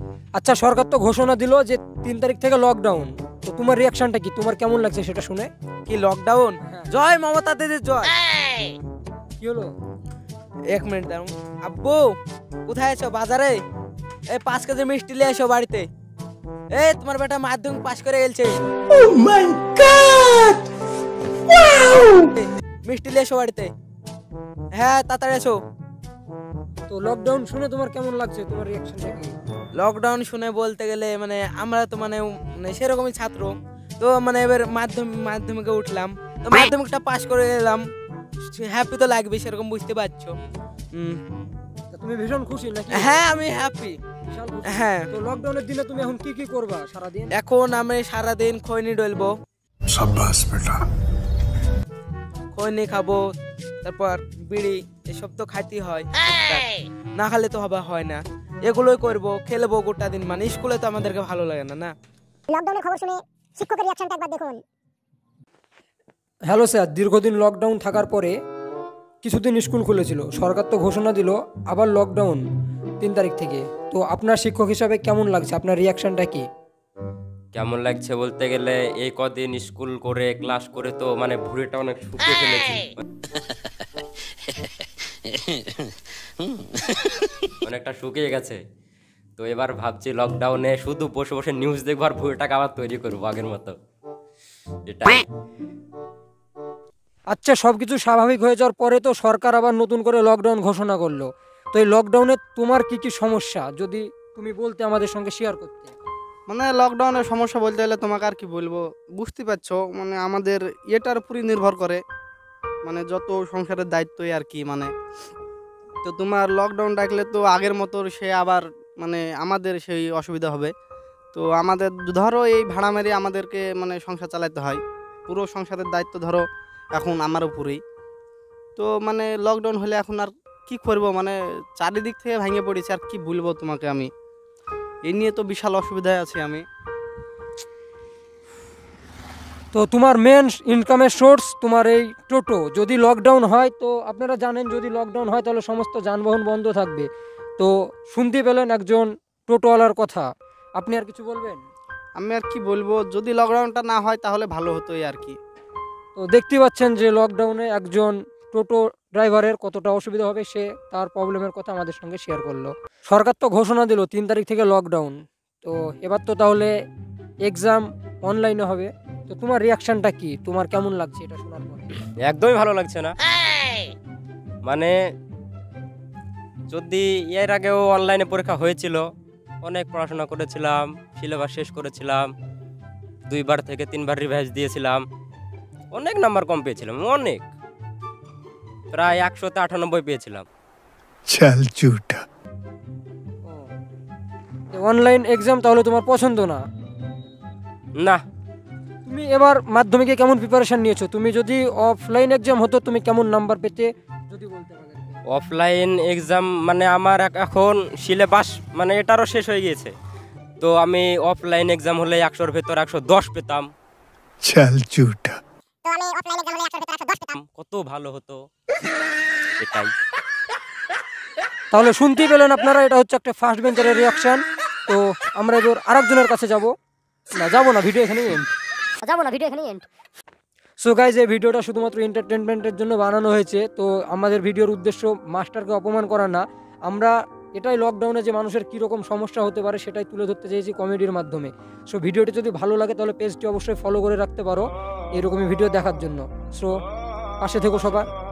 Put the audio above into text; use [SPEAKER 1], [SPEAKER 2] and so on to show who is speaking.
[SPEAKER 1] আচ্ছা, সরকার তো ঘোষণা দিল যে 3 তারিখ থেকে লকডাউন, তো তোমার রিয়াকশনটা কি, তোমার কেমন লাগছে সেটা শুনে?
[SPEAKER 2] কি লকডাউন?
[SPEAKER 1] হ্যাঁ।
[SPEAKER 2] জয় মমতা দিদি জয়।
[SPEAKER 1] কি হলো?
[SPEAKER 2] 1 মিনিট দাঁড়াও। আব্বু কোথায় আছো? বাজারে। এই 5 কেজি মিষ্টি নিয়ে এসো বাড়িতে। এই তোমার বেটা মাধ্যমিক পাশ করে গেছে। Oh my God, wow! মিষ্টি নিয়ে এসো বাড়িতে। হ্যাঁ তাড়াতাড়ি এসো।
[SPEAKER 1] তো লকডাউন শুনে তোমার কেমন লাগছে, তোমার রিয়াকশনটা কি?
[SPEAKER 2] লকডাউন শুনে বলতে গেলে মানে আমরা তো মানে সেরকমই ছাত্র, তো মানে এবার মাধ্যমিকে উঠলাম, তো মাধ্যমিকটা পাশ করে এলাম, হ্যাপি তো লাগবে সেরকম, বুঝতে পারছো।
[SPEAKER 1] তা তুমি ভীষণ খুশি নাকি?
[SPEAKER 2] হ্যাঁ আমি হ্যাপি।
[SPEAKER 1] বিশাল খুশি।
[SPEAKER 2] হ্যাঁ
[SPEAKER 1] তো লকডাউনের দিনে তুমি এখন কি কি করবা সারাদিন?
[SPEAKER 2] এখন আমি সারাদিন খৈনি ডলবো,
[SPEAKER 3] शाबाश बेटा।
[SPEAKER 2] খৈনি খাবো, তারপর বিড়ি, এসব তো খাইতে হয়, না খেলে তো হয় না, এগুলোই করবো, খেলবো গোটা দিন, মানে স্কুলে তো আমাদেরকে ভালো লাগে না। না
[SPEAKER 4] লকডাউনের খবর শুনে শিক্ষকের রিয়াকশনটা একবার দেখুন।
[SPEAKER 1] হ্যালো স্যার, দীর্ঘদিন লকডাউন থাকার পরে কিছুদিন স্কুল খুলেছিল, সরকার তো ঘোষণা দিল আবার লকডাউন 3 তারিখ থেকে। তো আপনার শিক্ষক হিসাবে কেমন লাগছে, আপনার রিয়াকশনটা কি?
[SPEAKER 5] কেমন লাগছে বলতে গেলে এই কদিন স্কুল করে ক্লাস করে তো মানে ভুঁড়িটা অনেক শুকিয়ে ফেলেছি, অনেকটা শুকিয়ে গেছে। তো এবার ভাবছি লকডাউনে শুধু বসে বসে নিউজ দেখবো আর ভুঁড়িটাকে আবার তৈরি করবো আগের মতো, এটা।
[SPEAKER 1] আচ্ছা, সব কিছু স্বাভাবিক হয়ে যাওয়ার পরে তো সরকার আবার নতুন করে লকডাউন ঘোষণা করলো। তো এই লকডাউনে তোমার কি কি সমস্যা, যদি তুমি বলতে আমাদের সঙ্গে শেয়ার করতে?
[SPEAKER 6] মানে লকডাউনের সমস্যা বলতে গেলে তোমাকে আর কি বলবো, বুঝতে পারছো মানে আমাদের এটার উপরই নির্ভর করে, মানে যত সংসারের দায়িত্বই আর কি, মানে তো তোমার লকডাউন ডাকলে তো আগের মতো সে আবার মানে আমাদের সেই অসুবিধা হবে। তো আমাদের ধরো এই ভাড়া মেরে আমাদেরকে মানে সংসার চালাতে হয়, পুরো সংসারের দায়িত্ব ধরো এখন আমার উপরেই। তো মানে লকডাউন হলে এখন আর কি করব, মানে চারিদিক থেকে ভেঙে পড়েছে, আর কি বলবো তোমাকে আমি, এই নিয়ে তো বিশাল অসুবিধায় আছি আমি।
[SPEAKER 1] তো তোমার মেন ইনকামের সোর্স তোমার এই টোটো, যদি লকডাউন হয় তো আপনারা জানেন যদি লকডাউন হয় তাহলে সমস্ত যানবাহন বন্ধ থাকবে। তো শুনতে পেলেন একজন টোটোওয়ালার কথা, আপনি আর কিছু বলবেন?
[SPEAKER 6] আমি আর কি বলবো, যদি লকডাউনটা না হয় তাহলে ভালো হতোই আর কি।
[SPEAKER 1] তো দেখতে পাচ্ছেন যে লকডাউনে একজন টোটো ড্রাইভারের কতটা অসুবিধা হবে, সে তার প্রবলেমের কথা আমাদের সঙ্গে শেয়ার করলো। সরকার তো ঘোষণা দিল 3 তারিখ থেকে লকডাউন, তো এবার তো তাহলে এক্সাম অনলাইনে হবে। তো তোমার রিয়াকশনটা কি, তোমার কেমন লাগছে এটা শোনার পরে?
[SPEAKER 5] একদমই ভালো লাগছে না, মানে যদি এর আগেও অনলাইনে পরীক্ষা হয়েছিল, অনেক পড়াশোনা করেছিলাম, সিলেবাস শেষ করেছিলাম, 2বার থেকে 3বার রিভাইজ দিয়েছিলাম, অনেক নাম্বার কম পেয়েছিলাম, অনেক, প্রায় 100তে 98 পেয়েছিলাম।
[SPEAKER 3] चल झूठा।
[SPEAKER 1] অনলাইন এক্সাম তাহলে তোমার পছন্দ না?
[SPEAKER 5] না,
[SPEAKER 1] তুমি এবার মাধ্যমিকে কেমন প্রিপারেশন নিয়েছো? তুমি যদি অফলাইন এক্সাম হতো তুমি কেমন নাম্বার পেতে যদি বলতে পারো?
[SPEAKER 5] অফলাইন এক্সাম মানে আমার এখন সিলেবাস মানে এটারও শেষ হয়ে গিয়েছে, তো আমি অফলাইন এক্সাম হলে 100-র ভেতর 110 পেতাম।
[SPEAKER 3] चल झूठा।
[SPEAKER 4] তো আমি অফলাইনে গেলে 100 ভিতরে 110 পেতাম।
[SPEAKER 5] কত ভালো হতো এটাই।
[SPEAKER 1] তাহলে শুনতেই পেলেন আপনারা, এটা হচ্ছে একটা ফার্স্ট বেঞ্চারের রিয়াকশন। তো আমরা এবার আরেকজনের কাছে যাব না, ভিডিও এখানেই এন্ড। সো গাইজ, এই ভিডিওটা শুধুমাত্র এন্টারটেনমেন্টের জন্য বানানো হয়েছে। তো আমাদের ভিডিওর উদ্দেশ্য মাস্টারকে অপমান করা না, আমরা এটাই লকডাউনে যে মানুষের কীরকম সমস্যা হতে পারে সেটাই তুলে ধরতে চেয়েছি কমেডির মাধ্যমে। সো ভিডিওটি যদি ভালো লাগে তাহলে পেজটি অবশ্যই ফলো করে রাখতে পারো এরকমই ভিডিও দেখার জন্য। সো পাশে থেকো সবাই।